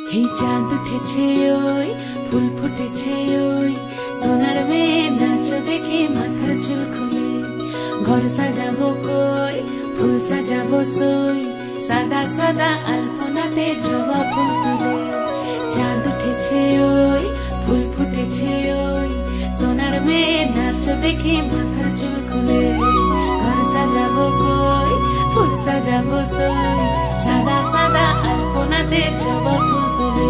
এই চাঁদ উঠেছে ওই ফুল ফুটেছে ওই সোনার মেয়ে নাচ দেখে মাথার চুল খুলে ঘর সাজাবো কই ফুল সাজাবো সই সাদা সাদা আলপনাতে জবা ফুল তুলে চাঁদ উঠেছে ওই ফুল ফুটেছে ওই সোনার মেয়ে নাচ দেখে মাথার চুল খুলে ঘর সাজাবো কই ফুল সাজাবো সই সাদা সাদা আলপনাতে জবা ফুল তুলে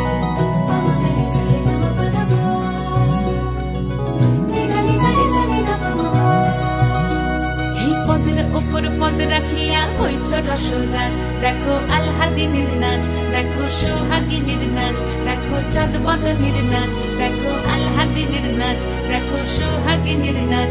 উপর পদ রাখিয়া হইছ রসরাজ দেখো আলহাদিনীর নাচ দেখো সোহাগিনীর নাচ দেখো চাঁদ বদনীর নাচ দেখো আলহাদিনীর নাচ দেখো সোহাগিনীর নাচ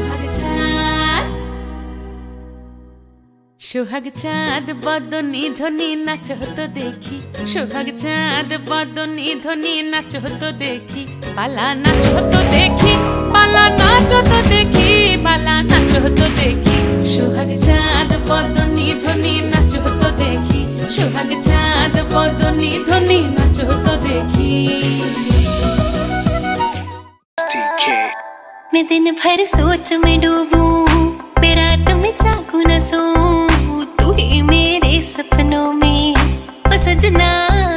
সোহাগ চাঁদ বদনী ধ্বনি নাচ হতো দেখি সোহাগ চাঁদ বদনী ধ্বনি নাচ হতো দেখি পালা নাচ হতো দেখি পালা নাচ হতো দেখি পালা নাচ হতো দেখি সোহাগ চাঁদ বদনী ধ্বনি নাচ হতো দেখি সোহাগ চাঁদ বদনী ধ্বনি নাচ হতো দেখি मैं दिन भर सोच में डूबूं मैं रात में जागूं न सोऊं तू ही मेरे सपनों में ओ सजना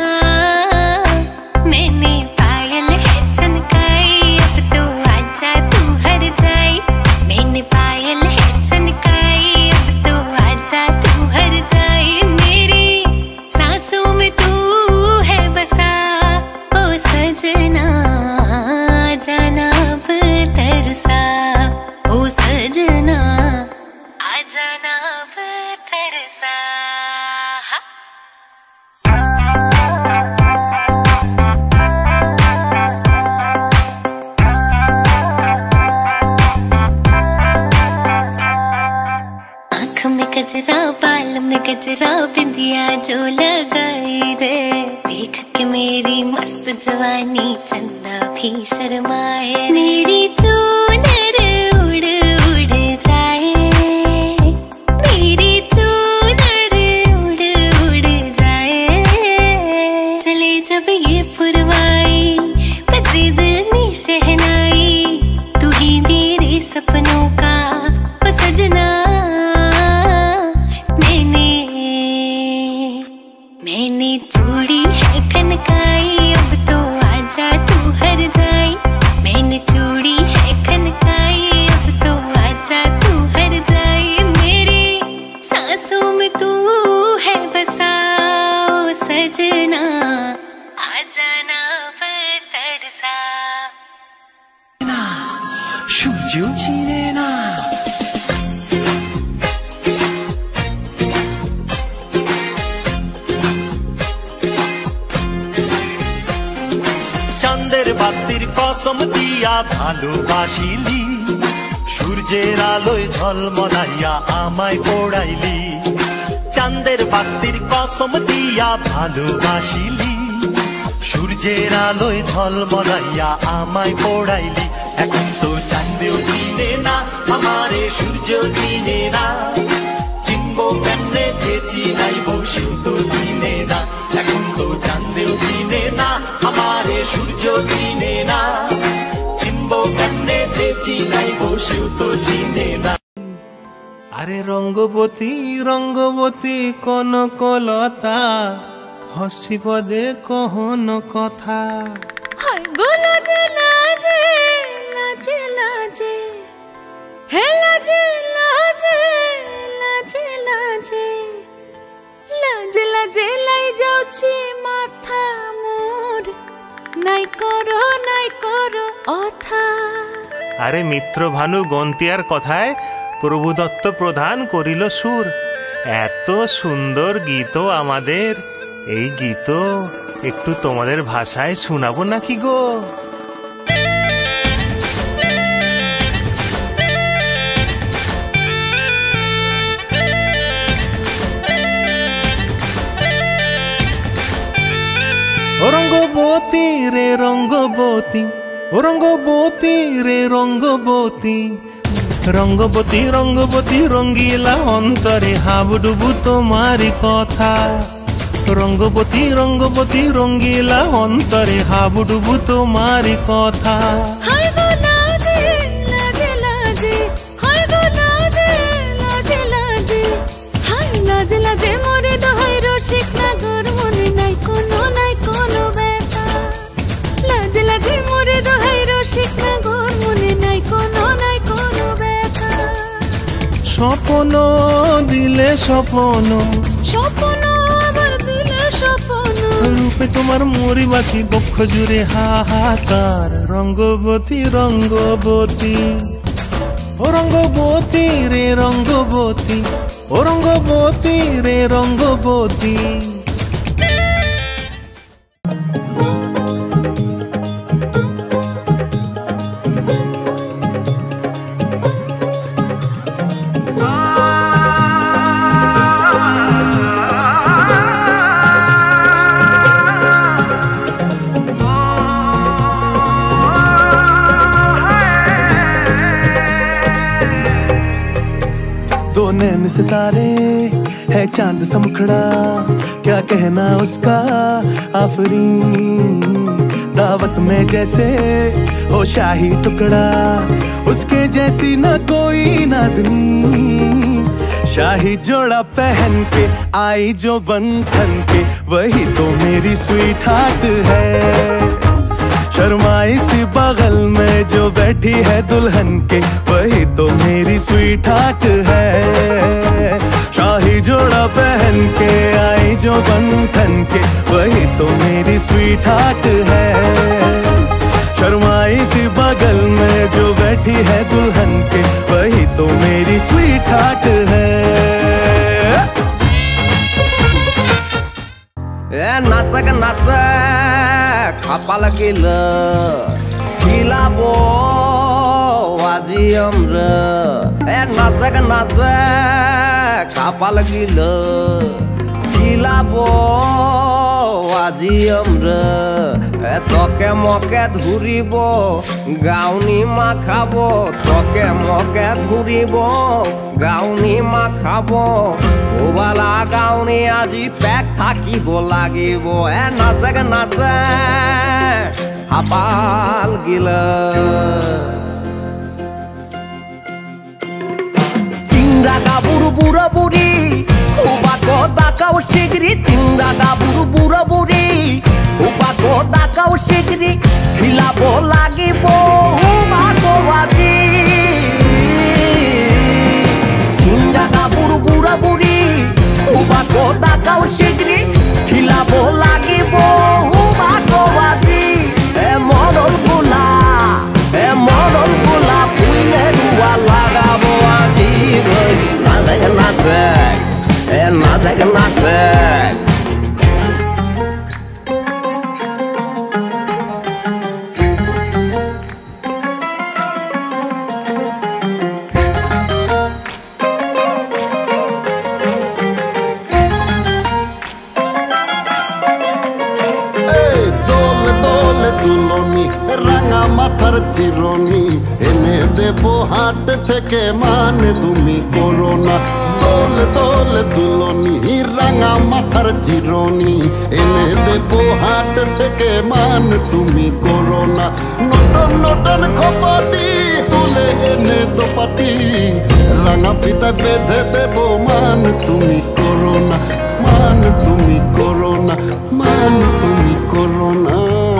मैंने पायल है छनकाई अब तो आजा तू हर जाए मैंने पायल है छनकाई अब तो आजा तू हर जाए मेरी सांसों में तू है बसा ओ सजना जाना अब तरसा ओ सजना आ जाना अब तरसा आँख में गजरा बाल में गजरा बिंदिया जो लगाई रे देख के मेरी मस्त जवानी चंदा भी शर्माए मेरी चूनर उड़ उड़ जाए मेरी चूनर उड़ उड़ जाए चले जब ये पुरवाई बजरी दिल में शहनाई तू ही मेरे सपनों का ओ सजना मैंने चूड़ी है खनकाई अब तो आजा तू हर जाए मैंने चूड़ी है खनकाई अब तो आजा तू हर जाए मेरी सांसों में तू है बसा ओ सजना आ जाना तरसा সূর্য চিনে না বাতির কসম দিয়া ভালোবাসিলি সূর্যের আলোয় ঝলমলাইয়া আমায় পোড়াইলি চাঁদের বাতির কসম দিয়া ভালোবাসিলি সূর্যের আলোয় ঝলমলাইয়া আমায় পোড়াইলি এখন তো চাঁদেও চিনে না আমারে সূর্য চিনে না চিনবো কেমনে যে চিনাইব সেও তো চিনে না এখন তো চাঁদেও চিনে না আমারে সূর্য চিনে না চিনবো কেমনে যে চিনাইব সেও তো চিনে না আরে রঙ্গবতী রঙ্গবতী কনকলতা হসিব দে কহন কথা হায় গো লাজে লাজে লাজে লাজে হে লাজে লাজে লাজে লাজে লাজে লাজে লাই যাଉଛି মাথা মোর নাই করো অথা আরে মিত্র ভানু গন্তিয়ার কথায় প্রভুদত্ত প্রধান করিল সুর এত সুন্দর গীত আমাদের এই গীত একটু তোমাদের ভাষায় শোনাবো নাকি গো রঙ্গবতী রে রঙ্গবতী রঙ্গবতী রে রঙ্গবতী রঙ্গবতী রঙ্গবতী রঙ্গিলা অন্তরে হাবুডুবু তোমারি কথা রঙ্গবতী রঙ্গবতী রঙ্গিলা অন্তরে হাবুডুবু তোমারই কথা। হায় গো লাজে লাজে লাজে, হায় গো লাজে লাজে লাজে, হায় লাজে লাজে মোরে দোহাই রসিক নাগর মনে নাই কোনো ব্যথা। লাজে লাজে মোরে দোহাই রসিক নাগর মনে নাই কোনো ব্যথা। স্বপ্ন দিলে স্বপ্ন, স্বপ্ন আবার দিলে স্বপ্ন, রূপে তোমার মরি বাছি বক্ষ জুড়ে হাহাকার। রঙ্গবতী রঙ্গবতী ও রঙ্গবতী রে রঙ্গবতী, ও রঙ্গবতী রে রঙ্গবতী। दो नैन सितारे है चांद सा मुखड़ा, क्या कहना उसका आफरीन। दावत में जैसे हो शाही टुकड़ा, उसके जैसी न कोई नाज़नीन। शाही जोड़ा पहन के आई जो बंधन के, वही तो मेरी स्वीट हार्ट है। शर्माई सी बगल में जो बैठी है दुल्हन के, वही तो मेरी स्वीट हार्ट है। शाही जोड़ा पहन के आई जो बंधन के, वही तो मेरी स्वीट हार्ट है। शर्माई सी बगल में जो बैठी है दुल्हन के, वही तो मेरी स्वीट हार्ट है। नाचक नाचक कपाल খিলাবো আজি আমরা। নাচক নাচক কপাল খিলাবো আজি আমরা। তোকে মকে ধুরিব গাউনি মাখাবো, তোকে মকে ধুরিব গাউনি মাখাবো। ওবালা গাউনি আজি পেক থাকিব লাগিব। নাচক নাচক হাপাল গিলা চিংড়া গাবুরু বুড়ো বুড়ি, উবাকো দাকাও শিগরি। চিংড়া গাবুরু বুড়ো বুড়ি, উবাকো দাকাও শিগরি। খিলাবো লাগিব উবাকো আজি। চিংড়া গাবুরু বুড়ো বুড়ি, উবাকো দাকাও শিগরি। খিলাবো লাগিব উবাকো আজি। মরণ গুলা মরণ গুলা পুইলে রুয়া লাগাবো আজি। নাচক নাচক নাচক নাচক দুলনি রাঙা মাথার চিরনি এনে দেব হাট থেকে, মানে তুমি করো না। দোলে দোলে দুলনি রাঙা মাথার চিরনি এনে দেব হাট থেকে, মানে তুমি করো না। নটন নটন খপাটি তুলে এনে দোপাটি, রাঙা পিতা বেঁধে দেব, মান তুমি করো না। মান তুমি করো না, মান তুমি করো না।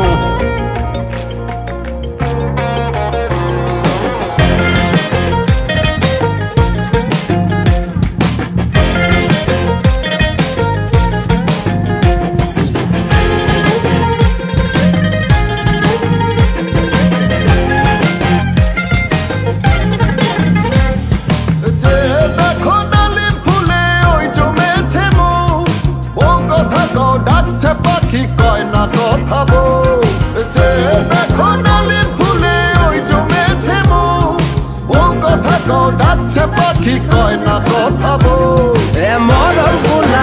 পাখি কয় না কথা বউ, যে দেখো ডালে ফুলে ওই জমেছে মৌ। ও কথা কও ডাকছে পাখি কয় না কথা বউ। মরণ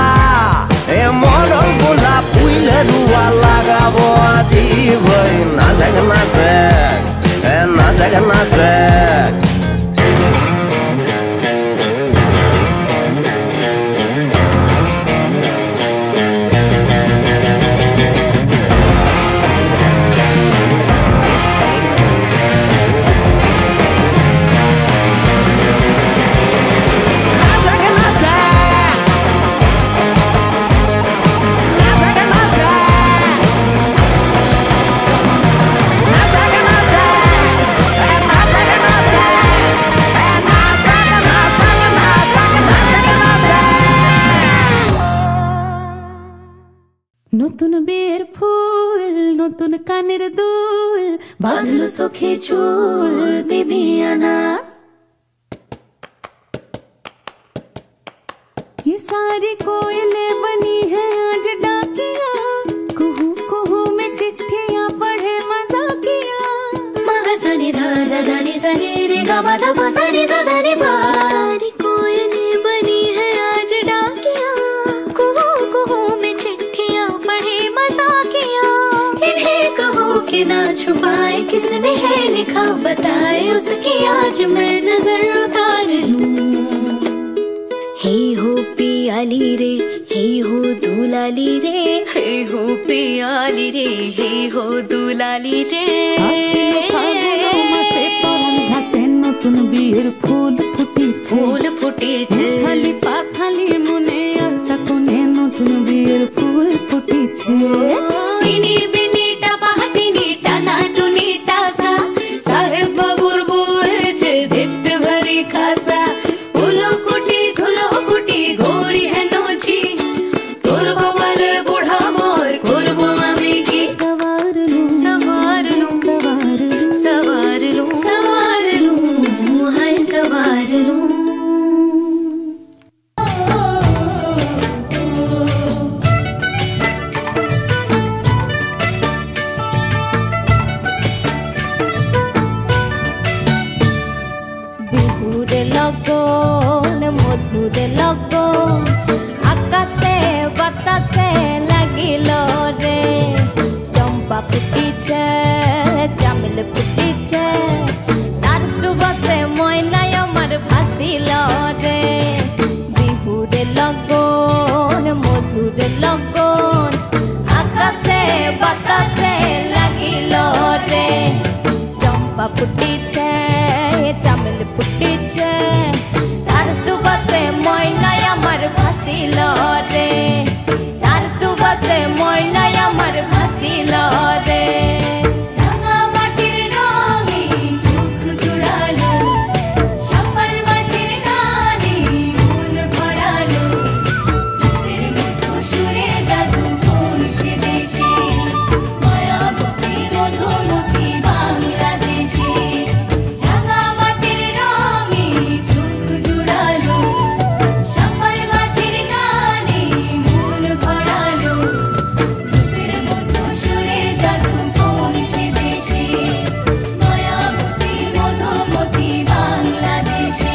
গুলা পুইলে রুয়া লাগাবো আজি। ভাই নাচক নাচক নাচক নাচক নতুন বিয়ের ফুল নতুন কানের দুল বাঁধলো চোখে চুল বিবিয়ানা ये सारी कोयलें बनी है आज डाकिया कुहू कुहू में चिट्ठियां पढ़े मजाकिया मगा सनी धा धा धा नि सनी रे गा मा धा पा सनी सा धा नि पा सारी कोयलें बनी है आज डाकिया कुहू कुहू में चिट्ठियां पढ़े मजाकिया इन्हें कहो कि ना छुपाए किसने है लिखा बताए उसकी आज मैं नजर उतार लूं हे हो पियाली रे हे हो दुलाली रे हे हो पियाली रे हे हो दुलाली रे নতুন বিয়ের ফুল ফুটেছে খালি পাখালি মনে আলতা কোণে নতুন বিয়ের ফুল ফুটেছে বিনি বিনিটা পাহাটিনিটা নাটুনিটা সা সাহেব বাবুর বউ হয়েছে দেখতে ভারী খাসা উলো কুটি খুলো কুটি ঘোরি है नोची তোর বাবালে বুড়া মোর করব আমি কি সবার লু সবার লু সবার লু সবার লু হায় সবার লু বিহুরে লগন মধুরে লগন আকাশে বাতাসে লাগিল রে চম্পা ফুটিছে চামেল ফুটিছে তার সুবাসে ময়নায় আমার ভাসিল রে বিহুরে লগন মধুরে লগন আকাশে বাতাসে লাগিল রে চম্পা ফুটিছে চামেল ফুটিছে তার সুবাসে ময়নায় আমার ভাসিল রে তার সুবাসে ময়নায় আমার ভাসিল রে রাঙা মাটির রঙে চোখ জুড়ালো সফল মাঝের গানে মন ভরালো রূপের মতো সুরে জাদু কোন সে দেশে মায়াবতী মধুমতি বাংলাদেশে রাঙা মাটির রঙে চোখ জুড়ালো সফল মাঝের গানে মন ভরালো রূপের মতো সুরে জাদু কোন সে দেশে মায়াবতী মধুমতি বাংলাদেশে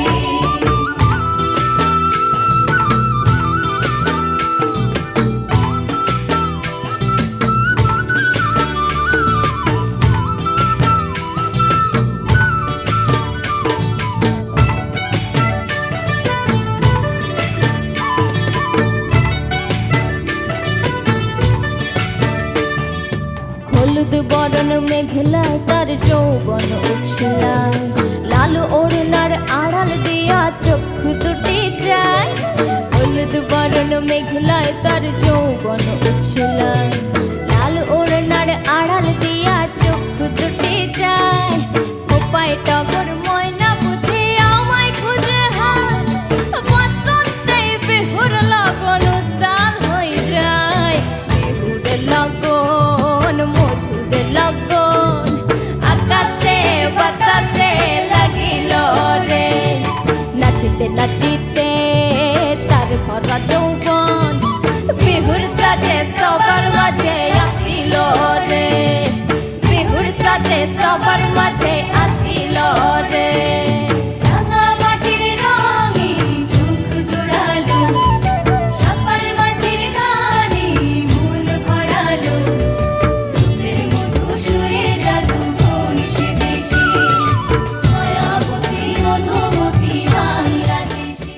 হলুদ বরণ মেঘলায় তার যৌবন উছলায় লাল ওড়নার আড়াল দিয়া চক্ষু দুটি যায় হলুদ বরণ মেঘলায় তার যৌবন উছলায় লাল ওড়নার আড়াল দিয়া চক্ষু দুটি যায় খোপায় টগর ময়না বুঝে আমায় খুঁজে হায় বসন্তে বিহুর লগন উত্তাল হয়ে যায় বিহুর লগন মধুর লগন আকাশে বাতাসে লাগিল রে নাচিতে নাচিতে তার ভরা যৌবন বিহুর সাজে সবার মাঝে আসিল রে বিহুর সাজে সবার মাঝে আসিল রে রাঙা মাটির রঙে চোখ জোড়ালো সফল মাঝের গানে মন ভরালো রূপের মতো সুরে জাদু কোন সে দেশে মায়াবতী মধুমতি বাংলাদেশে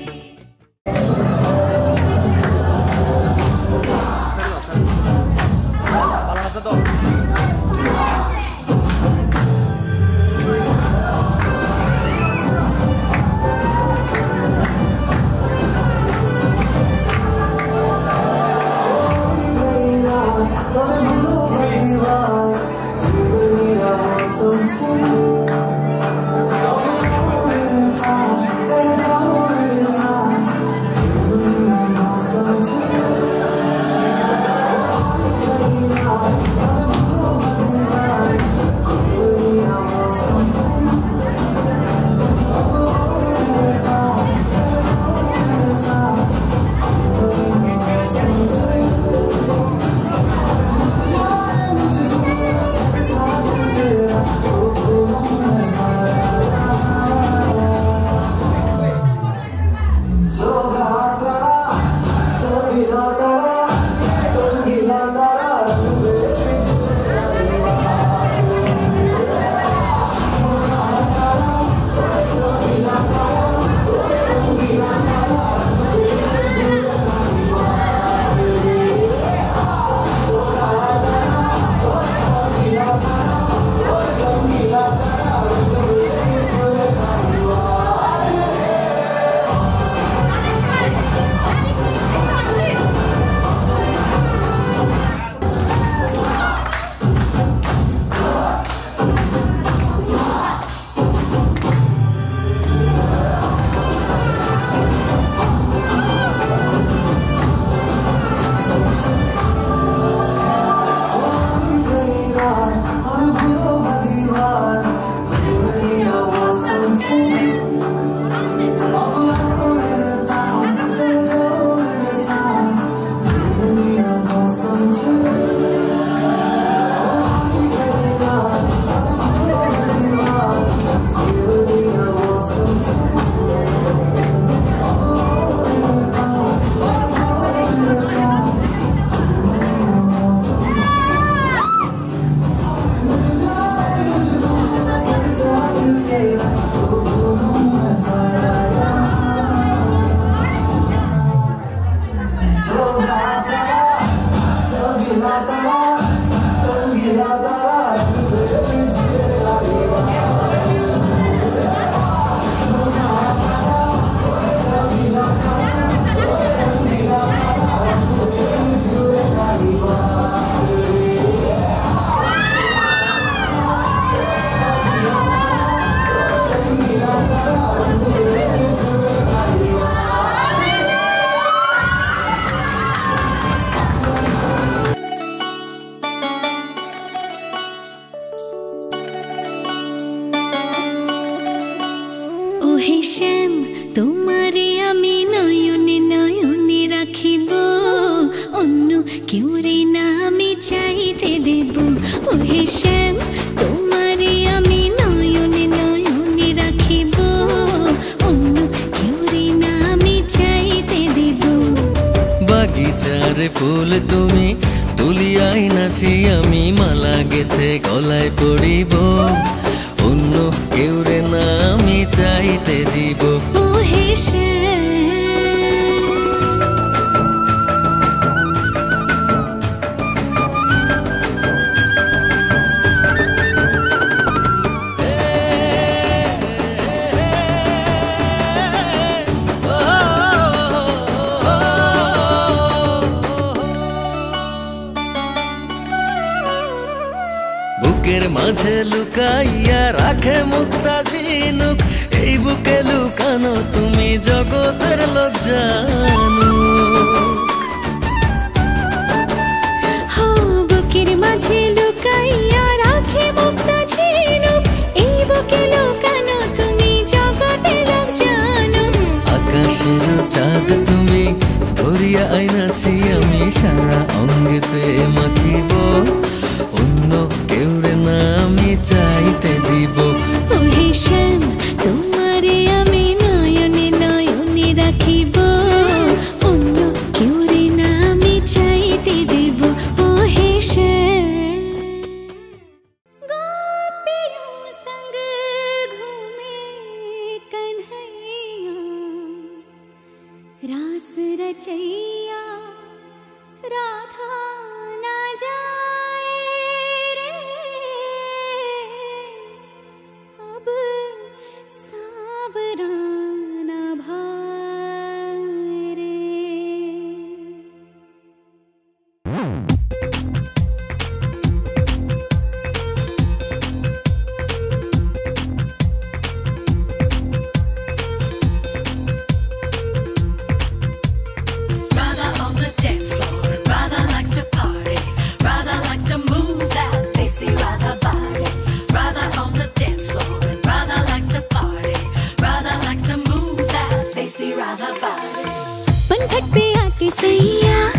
क्यों रे ना আমি চাইতে দেব ওহে শ্যাম তোমারে আমি নয়নে নয়নে রাখিব অন্য কেউ রে না আমি চাইতে দেব বাগিচার ফুল তুমি তুলিয়াই নাচি আমি মালা গেথে গলায় পড়িব অন্য কেউ রে না আমি চাইতে দিব ওহে শ্যাম বুকের মাঝে লুকাইয়া রাখে মুক্তা ঝিনুক এই বুকে লুকানো তুমি জগতের লোক জানুক হো বুকের মাঝে লুকাইয়া রাখে মুক্তা ঝিনুক এই বুকে লুকানো তুমি জগতের লোক জানুক আকাশের চাঁদ তুমি ধরিয়া আইনাছি আমি সারা অঙ্গেতে মাখিব অন্য কেউ রে না আমি চাইতে দিব ওহে শ্যাম তোমারে আমি নয়নে নয়নে রাখিব অন্য কেউ রে না আমি চাইতে দেব ওহে শ্যাম गोपियों संग घूमे कन्हैया रास रचैया राधा ना जाए रे अब सावरा ना भाए रे Radha on the dance floor, and Radha likes to party. Radha likes to move that desi Radha body. Radha on the dance floor, and Radha likes to party. Radha likes to move that desi Radha body. पनघट पे आके सैया